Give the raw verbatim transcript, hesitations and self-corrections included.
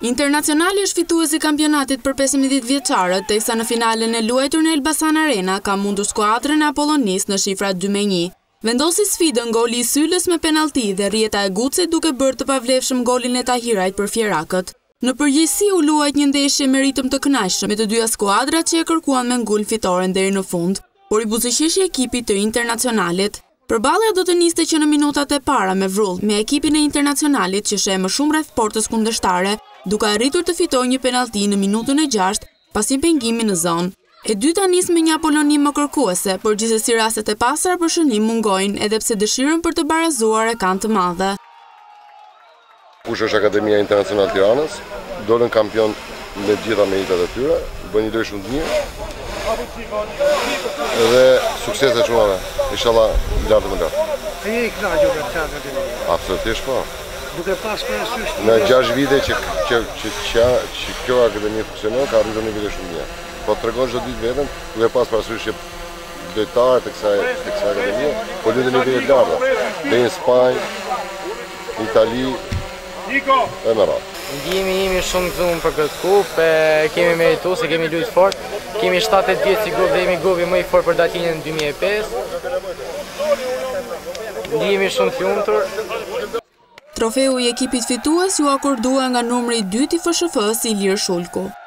Internacionali është fituesi i kampionatit për pesëmbëdhjetë vjeçarët, teksa në finalen e luajtur në Elbasan Arena ka mundur skuadrën e Apolonis në shifra dy me një. Vendosi sfidën goli i Sylës me penalti dhe rjeta e Gucit duke bërë të pavlefshëm golin e Tahirajt për fjerakët. Në përgjithësi u luajt një ndeshje me ritëm të kënaqshëm me të dyja skuadrat që e kërkuan me ngul fitoren deri në fund, por i buzëqeshi ekipit të Internacionalit. Përballja do të niste që në minutat e para me vrull me ekipin e Internacionalit që sheh më shumë rreth portës kundërshtare, duke arritur të fitojë një penalti në minutën e gjashtë pas një pengimi në zonë. E dyta nis me një Apolonine më kërkuese, por gjithsesi rastet e pastra për shënim mungojnë edhe pse dëshirën për të barazuar e kanë të madhe. Kush është Akademia Internacional Tiranës, dolën kampion me gjitha meritat e tyre, bën një lojë shumë të mirë. Edhe suksese shumë, inshallah lartë më lartë. E je i kënaqur me këtë akademi? Absolutisht po. Duke pas parasysh në gjashtë vite që që që që, që kjo akademi funksionon, ka arritur në nivele shumë mirë. Po tregon çdo ditë veten, duke pas parasysh që lojtarët e kësaj e kësaj akademie po luajnë në nivele të larta. Në Spanjë, Itali, e më radhë. Ndjemi jemi shumë të zumë për këtë kupë, kemi meritu se kemi lujtë fort, kemi shtatë vjetë si grup dhe jemi grupi më i fort për datinën në dy mijë e pesë. Ndjemi shumë të lumtur. Trofeu i ekipit fitues ju akordua nga numri dy i F S F-s Ilir Shulku.